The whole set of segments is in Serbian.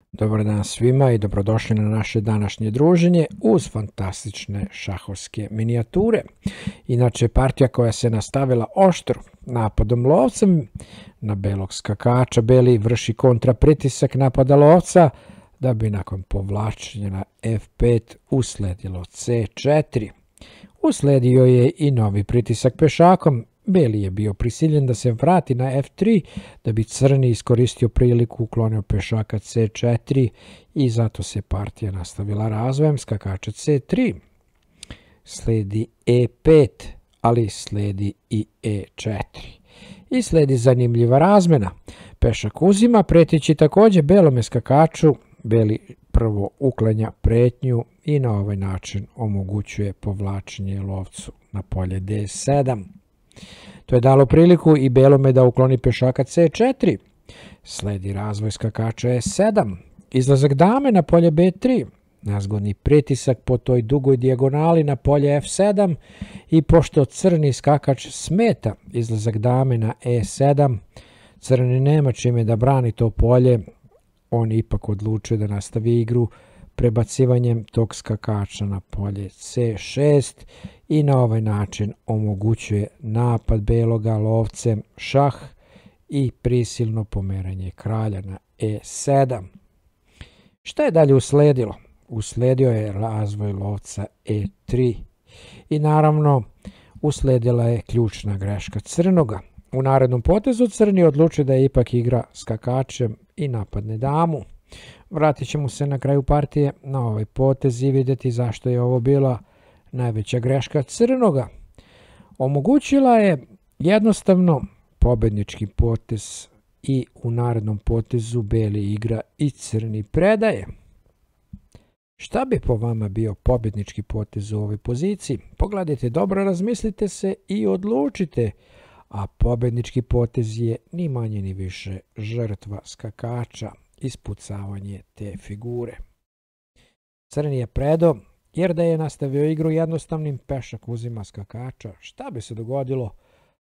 Dobar dan svima i dobrodošli na naše današnje druženje uz fantastične šahovske minijature. Inače, partija koja se nastavila oštro napadom lovcem na belog skakača. Beli vrši kontrapritisak napada lovca da bi nakon povlačenja na F5 usledilo C4. Usledio je i novi pritisak pešakom. Beli je bio prisiljen da se vrati na F3 da bi crni iskoristio priliku, uklonio pešaka C4 i zato se partija nastavila razvojem skakača C3. Sledi E5, ali sledi i E4. I sledi zanimljiva razmena. Pešak uzima, preteći takođe belome skakaču. Beli prvo uklanja pretnju i na ovaj način omogućuje povlačenje lovcu na polje D7. To je dalo priliku i belome da ukloni pešaka C4. Sledi razvoj skakača E7. Izlazak dame na polje B3. Nezgodni pritisak po toj dugoj dijagonali na polje F7 i pošto crni skakač smeta izlazak dame na E7, crni nema čime da brani to polje, on ipak odlučuje da nastavi igru prebacivanjem tog skakača na polje C6 i na ovaj način omogućuje napad beloga lovcem šah i prisilno pomeranje kralja na E7. Šta je dalje usledilo? Usledio je razvoj lovca E3 i naravno usledila je ključna greška crnoga. U narednom potezu crni odlučuje da ipak igra skakačem i napadne damu. Vratit ćemo se na kraju partije na ovaj potez i vidjeti zašto je ovo bila najveća greška crnoga. Omogućila je jednostavno pobednički potez i u narednom potezu beli igra i crni predaje. Šta bi po vama bio pobednički potez u ovoj poziciji? Pogledajte dobro, razmislite se i odlučite. A pobednički potez je ni manje ni više žrtva skakača, ispucavanje te figure. Crni je predao, jer da je nastavio igru jednostavnim, pešak uzima skakača. Šta bi se dogodilo?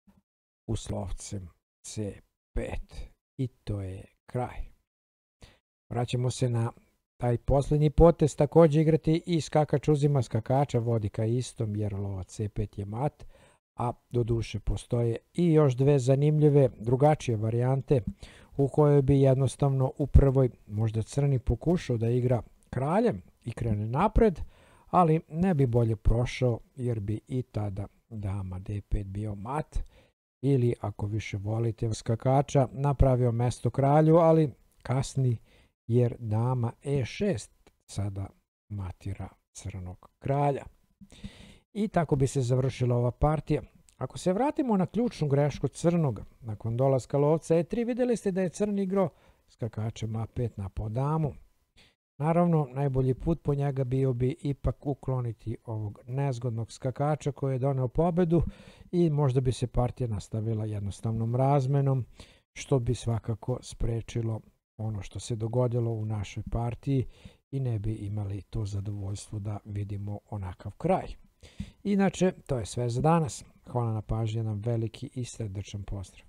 S lovcem C5. I to je kraj. Vraćamo se na taj posljednji potez, takođe igrati i skakač uzima skakača, vodi ka istom jer lovac C5 je mat, a do duše postoje i još dve zanimljive drugačije varijante u kojoj bi jednostavno u prvoj možda crni pokušao da igra kraljem i krene napred, ali ne bi bolje prošao jer bi i tada dama D5 bio mat ili ako više volite skakača napravio mesto kralju, ali kasni jer dama E6 sada matira crnog kralja. I tako bi se završila ova partija. Ako se vratimo na ključnu grešku crnog, nakon dolaska lovca E3, vidjeli ste da je crni igrao skakačem A5 napao damu. Naravno, najbolji put po njega bio bi ipak ukloniti ovog nezgodnog skakača koji je doneo pobedu i možda bi se partija nastavila jednostavnom razmenom, što bi svakako sprečilo ono što se dogodilo u našoj partiji i ne bi imali to zadovoljstvo da vidimo onakav kraj. Inače, to je sve za danas. Hvala na pažnji, jedan veliki i srdačan pozdrav.